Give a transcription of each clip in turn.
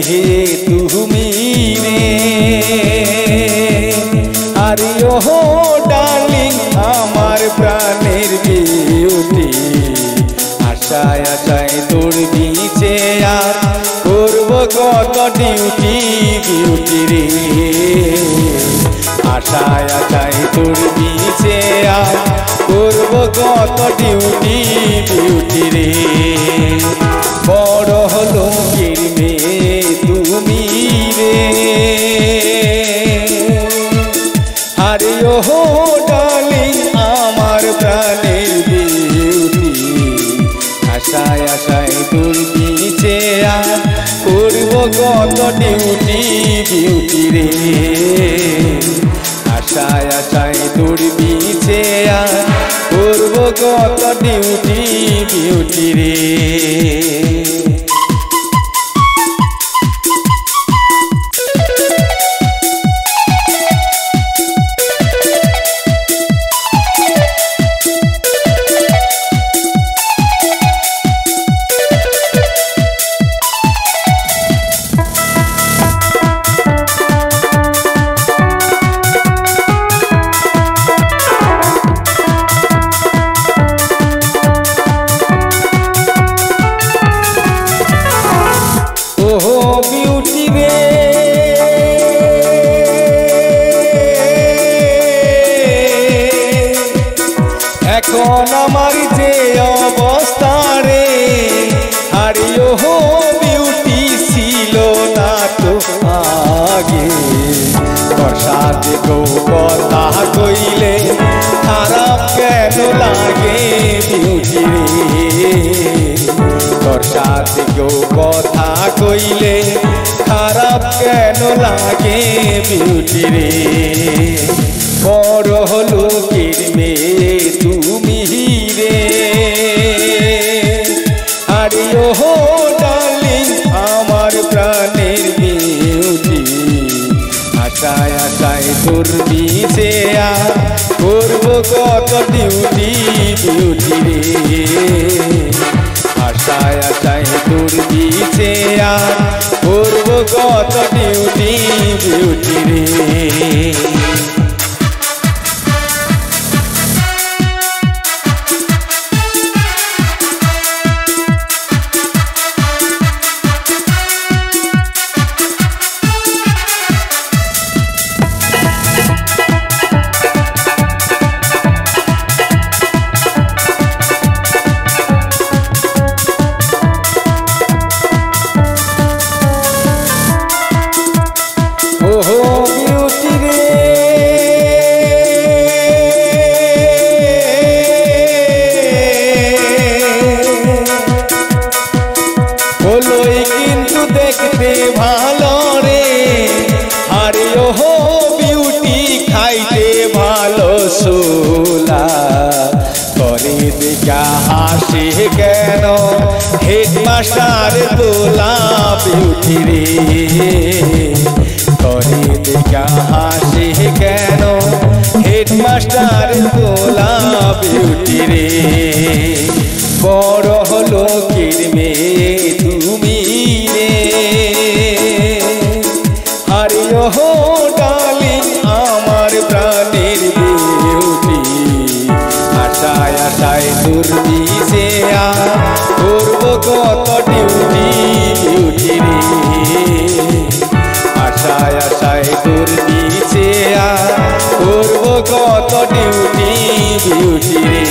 তুমি রে আরে ও ডার্লিং আমার প্রাণের বিউটি আশায় আশায় তোর বিচে আর করব কত ডিউটি বিউটি রে আশায় আশায় তোর বিচে আর করব কত ডিউটি বিউটি রে বড় হলো মেয়ে তুমি রে আরে ও ডার্লিং আমার প্রাণের বিউটি আশায় আশায় তোর বিচে আর করব কত ডিউটি বিউটি রে আশায় আশায় তোর বিচে আর করব কত ডিউটি বিউটি রে এখন আমার যে অবস্থা রে আরে ও বিউটি ছিল না তো আগে তোর সাথে কথা কইলে খারাপ কেন লাগে বিউটি রে তোর সাথে কথা কইলে খারাপ কেন লাগে বিউটি রে বড় হলো মেয়ে তুমি রে আরে ও ডার্লিং আমার প্রাণের বিউটি আশায় আশায় তোর বিচে আর করব কত ডিউটি বিউটি রে আশায় আশায় তোর বিচে আর করব কত ডিউটি বিউটি রে কিন্তু দেখতে ভালো রে আরে ও বিউটি খাইতে ভালো সোলা করে দেখা হাসি কেন হেডমাস্টার তোলা বিউটি রে করে দেখা হাসি কেন হেডমাস্টার তোলা বিউটি রে বড় হলো মেয়ে তুমি রে আরে ও ডার্লিং আমার প্রাণের বিউটি আশায় আশায় তোর বিচে আর করব কত ডিউটি বিউটি রে আশায় আশায় তোর বিচে আর করব কত ডিউটি বিউটি রে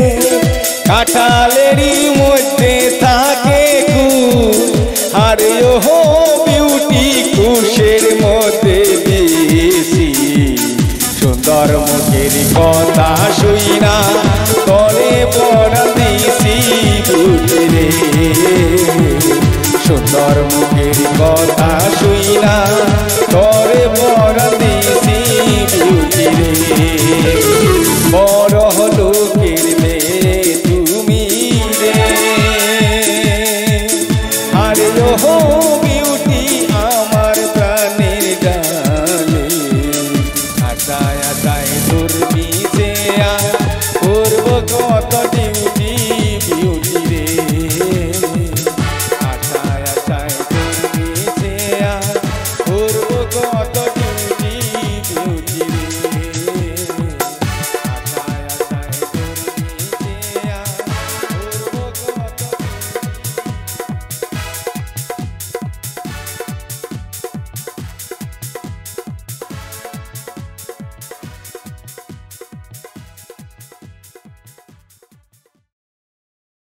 কাঁঠালেরই মধ্যে থাকে আর তোর মুখের কথা শুই না তোরে বড় দিছি বিউটি রে বড় লোকের মেয়ে তুমি রে আরে ও